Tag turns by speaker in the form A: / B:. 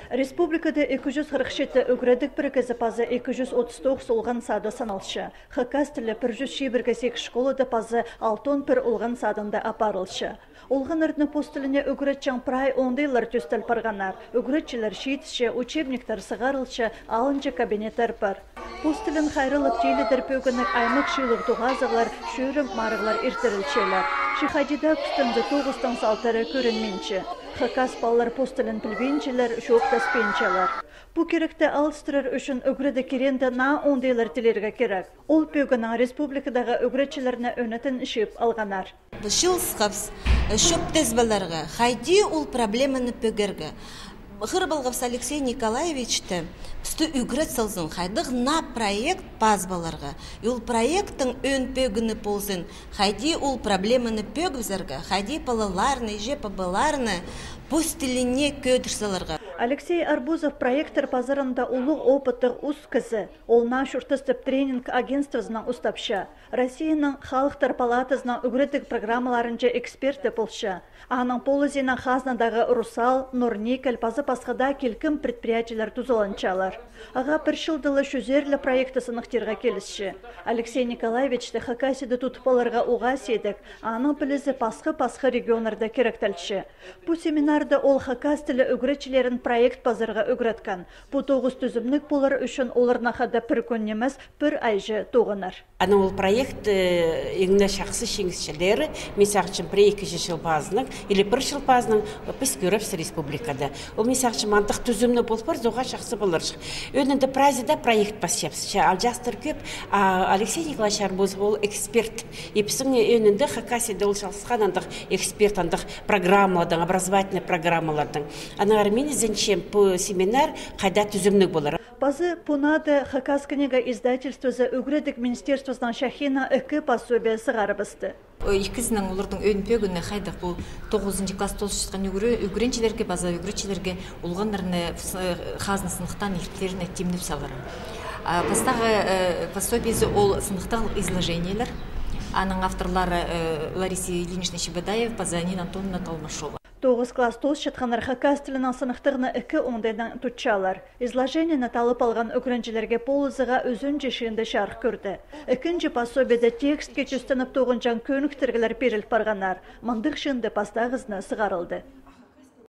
A: Республикада 247 үгредік біргізі пазы 239 олған сады саналшы. Хакас тілі 101 школада пазы 61 олған садында апарылшы. Олған ұрдны постіліне үгретчен прай ондайлар төстіл парғанар. Үгретчілер шейтіші, учебниктер сығарылшы, алынчы кабинеттер бар. Постілін қайрылып желідір пөгінік аймық шилық туғазығылар, шөрім марығылар иртірілчелер. Шихадида күстінді тоғыстан салтары көрінменші. Хакас баллар постілін білбенчелер, шоқтаспенчелер. Бұ керекті алыстырыр үшін үгреді керенді на ондайлар тілерге керек. Ол пөгінің республикадағы үгретчілеріне өнетін ішіп алғанар.
B: Бұл сқапс, шөп тезбаларға, хайди ол проблеманы пөгерге. Хырбалғапс Алексей Николаевичті түсті үгрет салзын хайдық на проект пазбаларға. Ол проекттің өн пөгіні болсын, хайди ол проблеманы пөгізерге, хайди палаларны, жепабаларны постіліне көдірсаларға.
A: Алексей Арбузов проекттер пазарында улуг опыттық ұс кізі. Олна шүртістіп тренинг агентствозынан ұстапша. Россияның халықтар палатызынан үгретік программаларынча эксперті болшы. Аның полызина хазнадағы Русал, Норникел, пазы пасқада келкім предприятиялар тузаланчалар. Аға бір шылдылы шүзерлі проекты сынықтерға келісші. Алексей Николаевичті Хакасиді тұтпаларға уға седік, аның білізі пасқы регионарда керектәлші. Бұ семинарды ол Хакас тілі үгретчілерін проект базарға үгреткен. Бұ тоғыз түзімлік болар үшін оларына қада бір көннеміз бір айжы тоғынар.
C: Ана ол проект еңіне шақсы шеңісшілері, месақчын бір 2 жыл базының, или 1 жыл базының біз көріпсі республикада. Ол месақчын мантық түзімні болып бар, зоға шақсы боларшық. Өнінді празида проект басепсі. Ал жастыр көп, Алексей Николаевич Арбузов ол эксперт. Епсің өнінді Хакасида ол шалысқан андық эксперт, андық программаладың, образовательный программалардың. Ана армені зенчем по семинар қайда түзімнік болар.
A: Базы Пунады Хакас книга издательствозы үгредік министерствоздан шахина үкі пособия сығарыбысты.
D: Икізінің олардың өн пөгіні қайдық бұл 9-шы класс толшы шыққан үгіренчілерге, база үгіретчілерге ұлғанларыны қазны сынықтан ерттеріне темніп салары. Пастағы пособиесі ол сынықтан изложениялар. Аның авторлары Лариса Ильинична Щебедаев, Пазанин Антонина Толмашова.
A: 9 класс толш шытқанар Хакас тілінің сынықтығыны 2 ондайдан тұтчалар. Изложениені талып алған үгіренчілерге полызыға өзін жешінде шарқ көрді. Екінші пособиеде текстке жүстініп тоғынжан көніктіргілер беріліп барғанар. Мандық шынды пастағызына сығарылды.